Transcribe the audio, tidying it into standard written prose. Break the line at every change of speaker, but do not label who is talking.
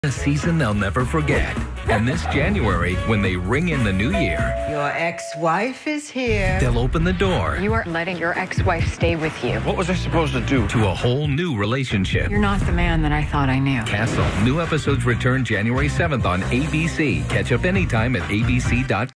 A season they'll never forget. And this January, when they ring in the new year,
your ex-wife is here.
They'll open the door.
You are letting your ex-wife stay with you.
What was I supposed to do?
To a whole new relationship.
You're not the man that I thought I knew.
Castle. New episodes return January 7th on ABC. Catch up anytime at abc.com.